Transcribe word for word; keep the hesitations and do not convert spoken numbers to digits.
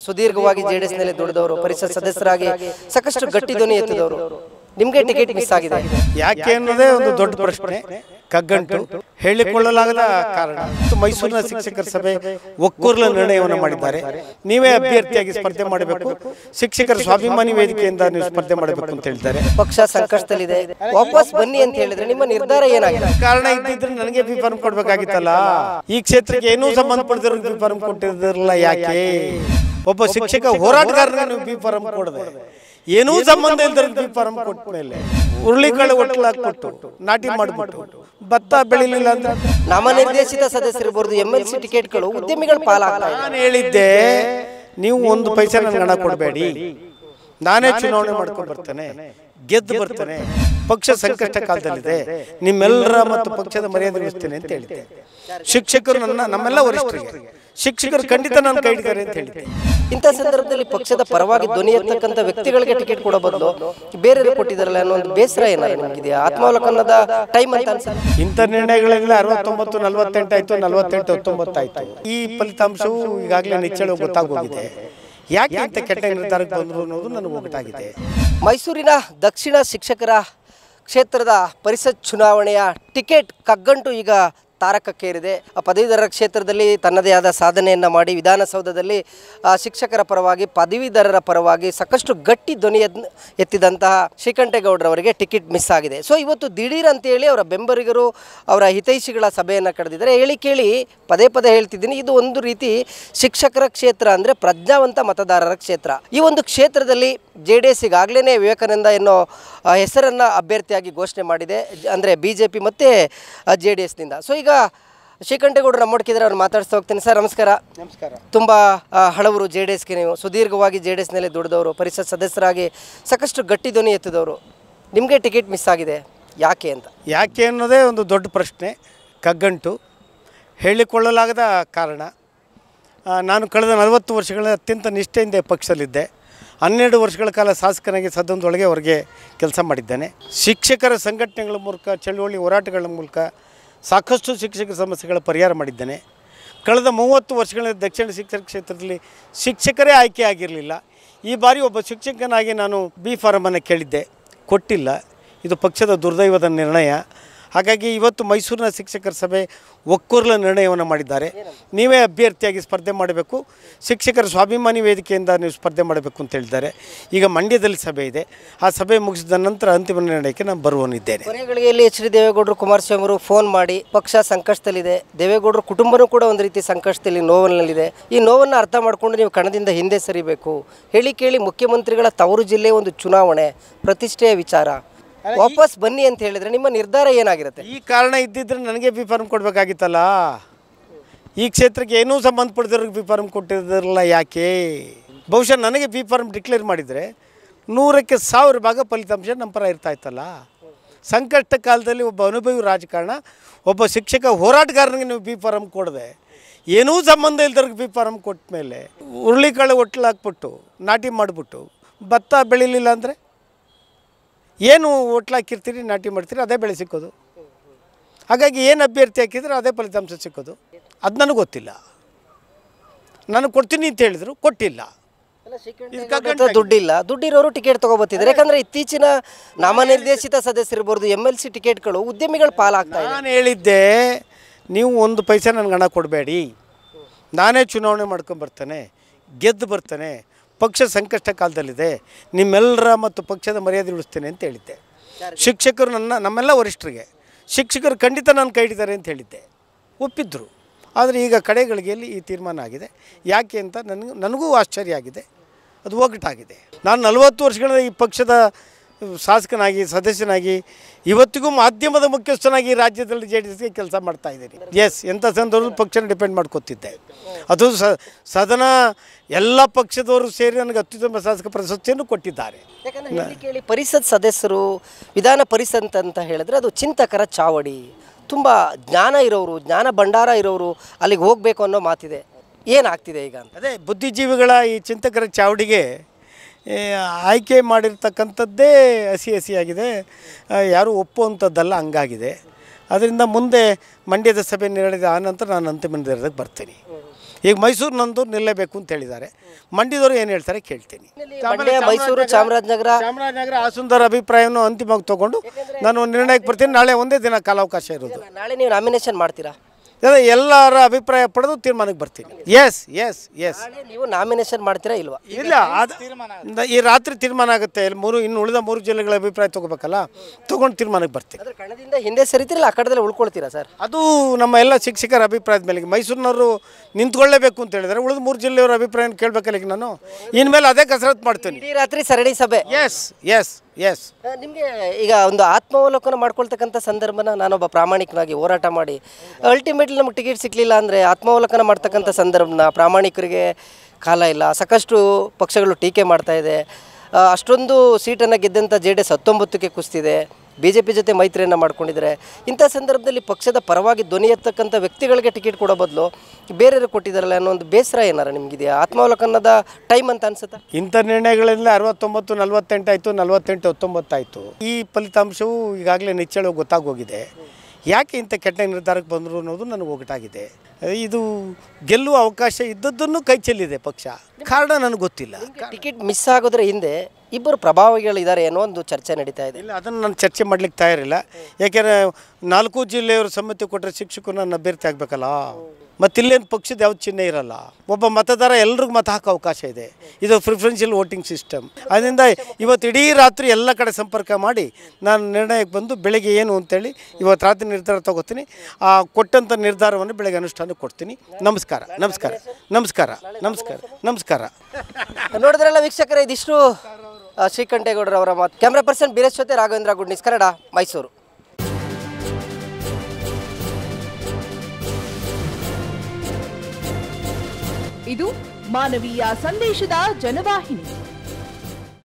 ಸುದೀರ್ಘವಾಗಿ ಜೆಡಿಎಸ್ ನಲ್ಲಿ ದುಡಿದವರು, ಪರಿಷತ್ ಸದಸ್ಯರಾಗಿ ಸಾಕಷ್ಟು ಗಟ್ಟಿ ಧ್ವನಿ ಎತ್ತಿದವರು, ನಿಮಗೆ ಟಿಕೆಟ್ ಮಿಸ್ ಆಗಿದೆ ಯಾಕೆ ಅನ್ನೋದೇ ಒಂದು ದೊಡ್ಡ ಪ್ರಶ್ನೆ, ಕಗ್ಗಂಟು, ಹೇಳಿಕೊಳ್ಳಲಾಗದ ಕಾರಣ. ಮೈಸೂರಿನ ಶಿಕ್ಷಕರ ಸಭೆ ಒಕ್ಕೂರಲ ನಿರ್ಣಯವನ್ನು ಮಾಡಿದ್ದಾರೆ. ನೀವೇ ಅಭ್ಯರ್ಥಿಯಾಗಿ ಸ್ಪರ್ಧೆ ಮಾಡಬೇಕು, ಶಿಕ್ಷಕರ ಸ್ವಾಭಿಮಾನಿ ವೇದಿಕೆಯಿಂದ ನೀವು ಸ್ಪರ್ಧೆ ಮಾಡಬೇಕು ಅಂತ ಹೇಳಿದ್ದಾರೆ. ಪಕ್ಷ ಸಂಕಷ್ಟದಲ್ಲಿದೆ, ವಾಪಸ್ ಬನ್ನಿ ಅಂತ ಹೇಳಿದ್ರೆ ನಿಮ್ಮ ನಿರ್ಧಾರ ಏನಾಗಿದೆ? ಕಾರಣ ಇದ್ದಿದ್ರೆ ನನಗೆ ಬಿ ಫಾರ್ಮ್ ಕೊಡ್ಬೇಕಾಗಿತ್ತಲ್ಲ. ಈ ಕ್ಷೇತ್ರಕ್ಕೆ ಏನೂ ಸಂಬಂಧಪಟ್ಟಿದ್ರು ಬಿ ಫಾರ್ಮ್ ಕೊಟ್ಟಿದ್ರಲ್ಲ. ಯಾಕೆ ಒಬ್ಬ ಶಿಕ್ಷಕ ಹೋರಾಟಗಾರರಿಗೆ ನೀವು ಬಿ ಫಾರ್ಮ್ ಕೊಡದೆ, ಏನೂ ಸಂಬಂಧ ಇಲ್ದ್ರೆ ಬಿ ಫಾರ್ಮ್ ಕೊಟ್ಟ ಮೇಲೆ ಹುರುಳಿಕಾಳು ಒಟ್ಟಲಾಕ್ಬಿಟ್ಟು ನಾಟಿ ಮಾಡಿಬಿಟ್ಟು ಭತ್ತ ಬೆಳಿಲಿಲ್ಲ ಅಂದ್ರೆ ನಾಮನಿರ್ದೇಶಿತ ಸದಸ್ಯರಿರ್ಬೋದು, ಎಂ ಎಲ್ ಸಿ ಟಿಕೆಟ್ಗಳು ಉದ್ಯಮಿಗಳ ಪಾಲಾಗ್ತಾ ಇದೆ. ನಾನು ಹೇಳಿದ್ದೆ, ನೀವು ಒಂದು ಪೈಸೆ ನನಗೆ ಹಣ ಕೊಡಬೇಡಿ, ನಾನೇ ಚುನಾವಣೆ ಮಾಡ್ಕೊಂಡು ಬರ್ತೇನೆ, ಗೆದ್ದು ಬರ್ತೇನೆ, ಪಕ್ಷ ಸಂಕಷ್ಟ ಕಾಲದಲ್ಲಿದೆ, ನಿಮ್ಮೆಲ್ಲರ ಮತ್ತು ಪಕ್ಷದ ಮರ್ಯಾದೆ ಉಳಿಸ್ತೇನೆ ಅಂತ ಹೇಳಿದ್ದೆ. ಶಿಕ್ಷಕರು ನನ್ನ ನಮ್ಮೆಲ್ಲ ವರಿಷ್ಠರಿಗೆ ಶಿಕ್ಷಕರು ಖಂಡಿತ ನಾನು ಕೈ ಹಿಡಿತಾರೆ ಅಂತ ಹೇಳಿದ್ದೆ. ಇಂಥ ಸಂದರ್ಭದಲ್ಲಿ ಪಕ್ಷದ ಪರವಾಗಿ ಧ್ವನಿ ಎತ್ತಕ್ಕಂಥ ವ್ಯಕ್ತಿಗಳಿಗೆ ಟಿಕೆಟ್ ಕೊಡೋ ಬದಲು ಬೇರೆ ಕೊಟ್ಟಿದ್ದಾರಲ್ಲ ಅನ್ನೋ ಒಂದು ಬೇಸರ ಏನಾದ್ರು ನಿಮಗಿದೆಯಾ? ಆತ್ಮಾವಲೋಕನದ ಟೈಮ್ ಅಂತ ಅನ್ಸುತ್ತೆ. ಇಂಥ ನಿರ್ಣಯಗಳೆಲ್ಲ ಅರವತ್ತೊಂಬತ್ತು ನಲವತ್ತೆಂಟು ಆಯ್ತು, ನಲವತ್ತೆಂಟು ಹತ್ತೊಂಬತ್ತು ಆಯ್ತು. ಈ ಫಲಿತಾಂಶವು ಈಗಾಗಲೇ ನಿಚ್ಚಳ ಗೊತ್ತಾಗೋಗಿದೆ. ಯಾಕೆ ಇಂಥ ಕೆಟ್ಟ ನಿರ್ಧಾರಕ್ಕೆ ಬಂದರು ಅನ್ನೋದು ನನಗೆ ಒಗಟಾಗಿದೆ. ಮೈಸೂರಿನ ದಕ್ಷಿಣ ಶಿಕ್ಷಕರ ಕ್ಷೇತ್ರದ ಪರಿಷತ್ ಚುನಾವಣೆಯ ಟಿಕೆಟ್ ಕಗ್ಗಂಟು ಈಗ ತಾರಕಕ್ಕೇರಿದೆ. ಪದವೀಧರರ ಕ್ಷೇತ್ರದಲ್ಲಿ ತನ್ನದೇ ಆದ ಸಾಧನೆಯನ್ನು ಮಾಡಿ ವಿಧಾನಸೌಧದಲ್ಲಿ ಶಿಕ್ಷಕರ ಪರವಾಗಿ ಪದವೀಧರರ ಪರವಾಗಿ ಸಾಕಷ್ಟು ಗಟ್ಟಿ ಧ್ವನಿ ಎತ್ತಿದಂತಹ ಶ್ರೀಕಂಠೇಗೌಡರವರಿಗೆ ಟಿಕೆಟ್ ಮಿಸ್ ಆಗಿದೆ. ಸೊ ಇವತ್ತು ದಿಢೀರ್ ಅಂತೇಳಿ ಅವರ ಬೆಂಬಲಿಗರು ಅವರ ಹಿತೈಷಿಗಳ ಸಭೆಯನ್ನು ಕರೆದಿದ್ದಾರೆ. ಹೇಳಿ ಕೇಳಿ ಪದೇ ಪದೇ ಹೇಳ್ತಿದ್ದೀನಿ, ಇದು ಒಂದು ರೀತಿ ಶಿಕ್ಷಕರ ಕ್ಷೇತ್ರ ಅಂದರೆ ಪ್ರಜ್ಞಾವಂತ ಮತದಾರರ ಕ್ಷೇತ್ರ. ಈ ಒಂದು ಕ್ಷೇತ್ರದಲ್ಲಿ ಜೆ ಡಿ ಎಸ್ ಈಗಾಗಲೇ ವಿವೇಕಾನಂದ ಎನ್ನೋ ಹೆಸರನ್ನು ಅಭ್ಯರ್ಥಿಯಾಗಿ ಘೋಷಣೆ ಮಾಡಿದೆ, ಅಂದರೆ ಬಿ ಜೆ ಪಿ ಮತ್ತು ಜೆ ಡಿ ಎಸ್ನಿಂದ. ಸೊ ಈಗ ಶ್ರೀಕಂಠೇಗೌಡರು ನಮ್ಮೊಟ್ಟಿದ್ರೆ ಅವ್ರು ಮಾತಾಡ್ತಾ ಹೋಗ್ತೀನಿ. ಸರ್ ನಮಸ್ಕಾರ. ನಮಸ್ಕಾರ. ತುಂಬ ಹಳವರು ಜೆ ಡಿ ಎಸ್ಗೆ, ನೀವು ಸುದೀರ್ಘವಾಗಿ ಜೆ ಡಿ ಎಸ್ನಲ್ಲಿ ದುಡಿದವರು, ಪರಿಷತ್ ಸದಸ್ಯರಾಗಿ ಸಾಕಷ್ಟು ಗಟ್ಟಿ ಧ್ವನಿ ಎತ್ತಿದವರು, ನಿಮಗೆ ಟಿಕೆಟ್ ಮಿಸ್ ಆಗಿದೆ, ಯಾಕೆ ಅಂತ? ಯಾಕೆ ಅನ್ನೋದೇ ಒಂದು ದೊಡ್ಡ ಪ್ರಶ್ನೆ, ಕಗ್ಗಂಟು, ಹೇಳಿಕೊಳ್ಳಲಾಗದ ಕಾರಣ. ನಾನು ಕಳೆದ ನಲವತ್ತು ವರ್ಷಗಳ ಅತ್ಯಂತ ನಿಷ್ಠೆಯಿಂದ ಪಕ್ಷದಲ್ಲಿದ್ದೆ. ಹನ್ನೆರಡು ವರ್ಷಗಳ ಕಾಲ ಶಾಸಕನಾಗಿ ಸದನದೊಳಗೆ ಹೊರಗೆ ಕೆಲಸ ಮಾಡಿದ್ದೇನೆ. ಶಿಕ್ಷಕರ ಸಂಘಟನೆಗಳ ಮೂಲಕ, ಚಳುವಳಿ ಹೋರಾಟಗಳ ಮೂಲಕ ಸಾಕಷ್ಟು ಶಿಕ್ಷಕರ ಸಮಸ್ಯೆಗಳ ಪರಿಹಾರ ಮಾಡಿದ್ದೇನೆ. ಕಳೆದ ಮೂವತ್ತು ವರ್ಷಗಳ ದಕ್ಷಿಣ ಶಿಕ್ಷಣ ಕ್ಷೇತ್ರದಲ್ಲಿ ಶಿಕ್ಷಕರೇ ಆಯ್ಕೆ ಆಗಿರಲಿಲ್ಲ. ಈ ಬಾರಿ ಒಬ್ಬ ಶಿಕ್ಷಕನಾಗಿ ನಾನು ಬಿ ಫಾರಮನ್ನು ಕೇಳಿದ್ದೆ, ಕೊಟ್ಟಿಲ್ಲ. ಇದು ಪಕ್ಷದ ದುರ್ದೈವದ ನಿರ್ಣಯ. ಹಾಗಾಗಿ ಇವತ್ತು ಮೈಸೂರಿನ ಶಿಕ್ಷಕರ ಸಭೆ ಒಕ್ಕೂರಲ ನಿರ್ಣಯವನ್ನು ಮಾಡಿದ್ದಾರೆ. ನೀವೇ ಅಭ್ಯರ್ಥಿಯಾಗಿ ಸ್ಪರ್ಧೆ ಮಾಡಬೇಕು, ಶಿಕ್ಷಕರ ಸ್ವಾಭಿಮಾನಿ ವೇದಿಕೆಯಿಂದ ನೀವು ಸ್ಪರ್ಧೆ ಮಾಡಬೇಕು ಅಂತ ಹೇಳಿದ್ದಾರೆ. ಈಗ ಮಂಡ್ಯದಲ್ಲಿ ಸಭೆ ಇದೆ. ಆ ಸಭೆ ಮುಗಿಸಿದ ನಂತರ ಅಂತಿಮ ನಿರ್ಣಯಕ್ಕೆ ನಾನು ಬರುವನಿದ್ದೇನೆ. ಕೊನೆಗಳಿಗೆಯಲ್ಲಿ ಎಚ್ ಡಿ ದೇವೇಗೌಡರು, ಕುಮಾರಸ್ವಾಮಿ ಅವರು ಫೋನ್ ಮಾಡಿ ಪಕ್ಷ ಸಂಕಷ್ಟದಲ್ಲಿದೆ, ದೇವೇಗೌಡರ ಕುಟುಂಬನೂ ಕೂಡ ಒಂದು ರೀತಿ ಸಂಕಷ್ಟದಲ್ಲಿ, ನೋವಿನಲ್ಲಿದೆ, ಈ ನೋವನ್ನು ಅರ್ಥ ಮಾಡಿಕೊಂಡು ನೀವು ಕಣದಿಂದ ಹಿಂದೆ ಸರಿಬೇಕು, ಹೇಳಿ ಕೇಳಿ ಮುಖ್ಯಮಂತ್ರಿಗಳ ತವರು ಜಿಲ್ಲೆ ಒಂದು ಚುನಾವಣೆ ಪ್ರತಿಷ್ಠೆಯ ವಿಚಾರ, ವಾಪಸ್ ಬನ್ನಿ ಅಂತ ಹೇಳಿದ್ರೆ ನಿಮ್ಮ ನಿರ್ಧಾರ ಏನಾಗಿರುತ್ತೆ? ಈ ಕಾರಣ ಇದ್ದಿದ್ರೆ ನನಗೆ ಬಿ ಫಾರ್ಮ್ ಕೊಡಬೇಕಾಗಿತ್ತಲ್ಲ. ಈ ಕ್ಷೇತ್ರಕ್ಕೆ ಏನೂ ಸಂಬಂಧಪಟ್ಟಿದ್ರಿಗೆ ಬಿ ಫಾರ್ಮ್ ಕೊಟ್ಟಿದ್ರಲ್ಲ. ಯಾಕೆ? ಬಹುಶಃ ನನಗೆ ಬಿ ಫಾರ್ಮ್ ಡಿಕ್ಲೇರ್ ಮಾಡಿದರೆ ನೂರಕ್ಕೆ ಸಾವಿರ ಭಾಗ ಫಲಿತಾಂಶ ನಮ್ಮ ಪರ ಇರ್ತಾ ಇತ್ತಲ್ಲ. ಸಂಕಷ್ಟ ಕಾಲದಲ್ಲಿ ಒಬ್ಬ ಅನುಭವಿ ರಾಜಕಾರಣ, ಒಬ್ಬ ಶಿಕ್ಷಕ ಹೋರಾಟಗಾರನಿಗೆ ನೀವು ಬಿ ಫಾರ್ಮ್ ಕೊಡದೆ, ಏನೂ ಸಂಬಂಧ ಇಲ್ದವ್ರಿಗೆ ಬಿ ಫಾರ್ಮ್ ಕೊಟ್ಟ ಮೇಲೆ ಹುರುಳಿಕಾಳು ಒಟ್ಟಲಾಕ್ಬಿಟ್ಟು ನಾಟಿ ಮಾಡಿಬಿಟ್ಟು ಭತ್ತ ಬೆಳಿಲಿಲ್ಲ ಅಂದರೆ ಏನು ಒಟ್ಲಾಕಿರ್ತೀರಿ, ನಾಟಿ ಮಾಡ್ತೀರಿ, ಅದೇ ಬೆಳೆ ಸಿಕ್ಕೋದು. ಹಾಗಾಗಿ ಏನು ಅಭ್ಯರ್ಥಿ ಹಾಕಿದ್ರೆ ಅದೇ ಫಲಿತಾಂಶ ಸಿಕ್ಕೋದು. ಅದು ನನಗೆ ಗೊತ್ತಿಲ್ಲ. ನಾನು ಕೊಡ್ತೀನಿ ಅಂತ ಹೇಳಿದ್ರು, ಕೊಟ್ಟಿಲ್ಲ. ದುಡ್ಡಿಲ್ಲ, ದುಡ್ಡಿರೋರು ಟಿಕೆಟ್ ತೊಗೊಬತ್ತಿದ್ದಾರೆ. ಯಾಕಂದರೆ ಇತ್ತೀಚಿನ ನಾಮನಿರ್ದೇಶಿತ ಸದಸ್ಯರಿರ್ಬೋದು, ಎಮ್ ಎಲ್ ಸಿ ಟಿಕೆಟ್ಗಳು ಉದ್ಯಮಿಗಳ ಪಾಲಾಗ್ತಾ ಇದೆ. ನಾನು ಹೇಳಿದ್ದೆ, ನೀವು ಒಂದು ಪೈಸೆ ನನಗೆ ಹಣ ಕೊಡಬೇಡಿ, ನಾನೇ ಚುನಾವಣೆ ಮಾಡ್ಕೊಂಡು ಬರ್ತೇನೆ, ಗೆದ್ದು ಬರ್ತೇನೆ, ಪಕ್ಷ ಸಂಕಷ್ಟ ಕಾಲದಲ್ಲಿದೆ, ನಿಮ್ಮೆಲ್ಲರ ಮತ್ತು ಪಕ್ಷದ ಮರ್ಯಾದೆ ಉಳಿಸ್ತೇನೆ ಅಂತ ಹೇಳಿದ್ದೆ. ಶಿಕ್ಷಕರು ನನ್ನ ನಮ್ಮೆಲ್ಲ ವರಿಷ್ಠರಿಗೆ ಶಿಕ್ಷಕರು ಖಂಡಿತ ನಾನು ಕೈ ಹಿಡಿತಾರೆ ಅಂತ ಹೇಳಿದ್ದೆ, ಒಪ್ಪಿದ್ರು. ಆದರೆ ಈಗ ಕಡೆಗಳಿಗೆಯಲ್ಲಿ ಈ ತೀರ್ಮಾನ ಆಗಿದೆ. ಯಾಕೆ ಅಂತ ನನಗೂ ನನಗೂ ಆಶ್ಚರ್ಯ ಆಗಿದೆ, ಅದು ಒಗ್ಗಟ್ಟಾಗಿದೆ. ನಾನು ನಲವತ್ತು ವರ್ಷಗಳ ಈ ಪಕ್ಷದ ಶಾಸಕನಾಗಿ, ಸದಸ್ಯನಾಗಿ, ಇವತ್ತಿಗೂ ಮಾಧ್ಯಮದ ಮುಖ್ಯಸ್ಥನಾಗಿ ರಾಜ್ಯದಲ್ಲಿ ಜೆ ಡಿ ಎಸ್ಗೆ ಕೆಲಸ ಮಾಡ್ತಾಯಿದ್ದೀನಿ. ಎಸ್, ಎಂಥ ಸಂದರ್ಭದಲ್ಲಿ ಪಕ್ಷನ ಡಿಪೆಂಡ್ ಮಾಡ್ಕೊತಿದ್ದೆ. ಅದು ಸದನ ಎಲ್ಲ ಪಕ್ಷದವರು ಸೇರಿ ನನಗೆ ಅತ್ಯುತ್ತಮ ಶಾಸಕ ಪ್ರಶಸ್ತಿಯನ್ನು ಕೊಟ್ಟಿದ್ದಾರೆ. ಯಾಕಂದರೆ ಕೇಳಿ ಪರಿಷತ್ ಸದಸ್ಯರು, ವಿಧಾನ ಪರಿಷತ್ ಅಂತ ಹೇಳಿದ್ರೆ ಅದು ಚಿಂತಕರ ಚಾವಡಿ, ತುಂಬ ಜ್ಞಾನ ಇರೋರು, ಜ್ಞಾನ ಭಂಡಾರ ಇರೋರು ಅಲ್ಲಿಗೆ ಹೋಗಬೇಕು ಅನ್ನೋ ಮಾತಿದೆ. ಏನಾಗ್ತಿದೆ ಈಗ ಅಂತ? ಅದೇ ಬುದ್ಧಿಜೀವಿಗಳ ಈ ಚಿಂತಕರ ಚಾವಡಿಗೆ ಆಯ್ಕೆ ಮಾಡಿರ್ತಕ್ಕಂಥದ್ದೇ ಹಸಿ ಹಸಿಯಾಗಿದೆ, ಯಾರೂ ಒಪ್ಪುವಂಥದ್ದಲ್ಲ, ಹಂಗಾಗಿದೆ. ಅದರಿಂದ ಮುಂದೆ ಮಂಡ್ಯದ ಸಭೆ ನಡೆದ ಆನಂತರ ನಾನು ಅಂತಿಮ ನಿರ್ಧಾರಕ್ಕೆ ಬರ್ತೀನಿ. ಈಗ ಮೈಸೂರು ನಂದು ನಿಲ್ಲಬೇಕು ಅಂತ ಹೇಳಿದ್ದಾರೆ. ಮಂಡ್ಯದವರು ಏನು ಹೇಳ್ತಾರೆ ಕೇಳ್ತೀನಿ. ಮಂಡ್ಯ, ಮೈಸೂರು, ಚಾಮರಾಜನಗರ ಚಾಮರಾಜನಗರ ಹಾಸನದವರ ಅಭಿಪ್ರಾಯವನ್ನು ಅಂತಿಮವಾಗಿ ತೊಗೊಂಡು ನಾನು ನಿರ್ಣಯಕ್ಕೆ ಬರ್ತೀನಿ. ನಾಳೆ ಒಂದೇ ದಿನ ಕಾಲಾವಕಾಶ ಇರೋದು. ನಾಳೆ ನೀವು ನಾಮಿನೇಷನ್ ಮಾಡ್ತೀರಾ? ಅದೇ ಎಲ್ಲರ ಅಭಿಪ್ರಾಯ ಪಡೆದು ತೀರ್ಮಾನಕ್ಕೆ ಬರ್ತೀನಿ. ಎಸ್ ಎಸ್ ಎಸ್ ನೀವು ನಾಮಿನೇಷನ್ ಮಾಡ್ತೀರಾ ಇಲ್ವಾ? ಇಲ್ಲ, ಅದು ಈ ರಾತ್ರಿ ತೀರ್ಮಾನ ಆಗುತ್ತೆ. ಇಲ್ಲಿ ಮೂರು ಇನ್ನು ಉಳಿದ ಮೂರು ಜಿಲ್ಲೆಗಳ ಅಭಿಪ್ರಾಯ ತೊಗೋಬೇಕಲ್ಲ, ತೊಗೊಂಡು ತೀರ್ಮಾನಕ್ಕೆ ಬರ್ತೀನಿ. ಅದ್ರ ಕಣದಿಂದ ಹಿಂದೆ ಸರಿತೀರಲ್ಲ, ಆ ಕಡದಲ್ಲಿ ಉಳ್ಕೊಳ್ತೀರಾ ಸರ್? ಅದು ನಮ್ಮ ಎಲ್ಲ ಶಿಕ್ಷಕರ ಅಭಿಪ್ರಾಯದ ಮೇಲೆ. ಮೈಸೂರಿನವರು ನಿಂತ್ಕೊಳ್ಳೇಬೇಕು ಅಂತ ಹೇಳಿದರೆ ಉಳಿದ ಮೂರು ಜಿಲ್ಲೆಯವರ ಅಭಿಪ್ರಾಯ ಕೇಳಬೇಕಲ್ಲ. ಈಗ ನಾನು ಇನ್ಮೇಲೆ ಅದೇ ಕಸರತ್ತು ಮಾಡ್ತೀನಿ. ಇಡೀ ರಾತ್ರಿ ಸರಣಿ ಸಭೆ. ಎಸ್ ಎಸ್ ಎಸ್ ನಿಮಗೆ ಈಗ ಒಂದು ಆತ್ಮಾವಲೋಕನ ಮಾಡ್ಕೊಳ್ತಕ್ಕಂಥ ಸಂದರ್ಭನ ನಾನೊಬ್ಬ ಪ್ರಾಮಾಣಿಕನಾಗಿ ಹೋರಾಟ ಮಾಡಿ ಅಲ್ಟಿಮೇಟ್ಲಿ ನಮಗೆ ಟಿಕೆಟ್ ಸಿಕ್ಕಲಿಲ್ಲ ಅಂದರೆ ಆತ್ಮಾವಲೋಕನ ಮಾಡ್ತಕ್ಕಂಥ ಸಂದರ್ಭನ ಪ್ರಾಮಾಣಿಕರಿಗೆ ಕಾಲ ಇಲ್ಲ. ಸಾಕಷ್ಟು ಪಕ್ಷಗಳು ಟೀಕೆ ಮಾಡ್ತಾ ಇದೆ. ಅಷ್ಟೊಂದು ಸೀಟನ್ನು ಗೆದ್ದಂಥ ಜೆ ಡಿ ಎಸ್ ಹತ್ತೊಂಬತ್ತಕ್ಕೆ ಕುಸ್ತಿದೆ. ಬಿ ಜೆ ಪಿ ಜೊತೆ ಮೈತ್ರಿಯನ್ನು ಮಾಡ್ಕೊಂಡಿದ್ದಾರೆ. ಇಂಥ ಸಂದರ್ಭದಲ್ಲಿ ಪಕ್ಷದ ಪರವಾಗಿ ಧ್ವನಿ ಎತ್ತಕ್ಕಂಥ ವ್ಯಕ್ತಿಗಳಿಗೆ ಟಿಕೆಟ್ ಕೊಡೋ ಬದಲು ಬೇರೆಯವರು ಕೊಟ್ಟಿದ್ದಾರಲ್ಲ ಅನ್ನೋ ಒಂದು ಬೇಸರ ಏನಾರ ನಿಮಗಿದೆಯಾ? ಆತ್ಮಾವಲೋಕನದ ಟೈಮ್ ಅಂತ ಅನ್ಸುತ್ತಾ? ಇಂಥ ನಿರ್ಣಯಗಳಿಂದ ಅರವತ್ತೊಂಬತ್ತು ನಲ್ವತ್ತೆಂಟು ಆಯಿತು, ನಲ್ವತ್ತೆಂಟು ಹತ್ತೊಂಬತ್ತಾಯಿತು. ಈ ಫಲಿತಾಂಶವು ಈಗಾಗಲೇ ನಿಚ್ಚಳ ಗೊತ್ತಾಗೋಗಿದೆ. ಯಾಕೆ ಇಂಥ ಕೆಟ್ಟ ನಿರ್ಧಾರಕ್ಕೆ ಬಂದರು ಅನ್ನೋದು ನನಗೆ ಒಗಟಾಗಿದೆ. ಇದು ಗೆಲ್ಲುವ ಅವಕಾಶ ಇದ್ದದ್ದನ್ನು ಕೈ ಚೆಲ್ಲಿದೆ ಪಕ್ಷ. ಕಾರಣ ನನಗೆ ಗೊತ್ತಿಲ್ಲ. ಟಿಕೆಟ್ ಮಿಸ್ ಆಗೋದ್ರ ಹಿಂದೆ ಇಬ್ಬರು ಪ್ರಭಾವಿಗಳಿದ್ದಾರೆ ಅನ್ನೋ ಒಂದು ಚರ್ಚೆ ನಡೀತಾ ಇದೆ. ಇಲ್ಲ, ಅದನ್ನು ನಾನು ಚರ್ಚೆ ಮಾಡ್ಲಿಕ್ಕೆ ತಯಾರಿಲ್ಲ. ಯಾಕೆಂದರೆ ನಾಲ್ಕು ಜಿಲ್ಲೆಯವರು ಸಮ್ಮತಿ ಕೊಟ್ಟರೆ ಶಿಕ್ಷಕರು ನನ್ನ ಅಭ್ಯರ್ಥಿ ಆಗಬೇಕಲ್ಲ. ಮತ್ತು ಇಲ್ಲೇನು ಪಕ್ಷದ ಯಾವ ಚಿಹ್ನೆ ಇರಲ್ಲ. ಒಬ್ಬ ಮತದಾರ ಎಲ್ರಿಗೂ ಮತ ಹಾಕೋ ಅವಕಾಶ ಇದೆ. ಇದು ಪ್ರಿಫರೆನ್ಷಿಯಲ್ ವೋಟಿಂಗ್ ಸಿಸ್ಟಮ್. ಅದರಿಂದ ಇವತ್ತು ಇಡೀ ರಾತ್ರಿ ಎಲ್ಲ ಕಡೆ ಸಂಪರ್ಕ ಮಾಡಿ ನಾನು ನಿರ್ಣಯಕ್ಕೆ ಬಂದು ಬೆಳಗ್ಗೆ ಏನು ಅಂತೇಳಿ ಇವತ್ತು ರಾತ್ರಿ ನಿರ್ಧಾರ ತಗೋತೀನಿ. ಆ ಕೊಟ್ಟಂಥ ನಿರ್ಧಾರವನ್ನು ಬೆಳಗ್ಗೆ ಅನುಷ್ಠಾನಕ್ಕೆ ಕೊಡ್ತೀನಿ. ನಮಸ್ಕಾರ ನಮಸ್ಕಾರ ನಮಸ್ಕಾರ ನಮಸ್ಕಾರ ನಮಸ್ಕಾರ ನೋಡಿದ್ರಲ್ಲ ವೀಕ್ಷಕರೇ, ಇದಿಷ್ಟು ಶ್ರೀಕಂಠೇಗೌಡರವರ ಮಾತು. ಕ್ಯಾಮ್ರಾ ಪರ್ಸನ್ ಬೀರೇಶ್ ಜೊತೆ ರಾಘವೇಂದ್ರ ಗುಡ್ನಿಸ್, ಕನ್ನಡ, ಮೈಸೂರು. ಇದು ಮಾನವೀಯ ಸಂದೇಶದ ಜನವಾಹಿನಿ.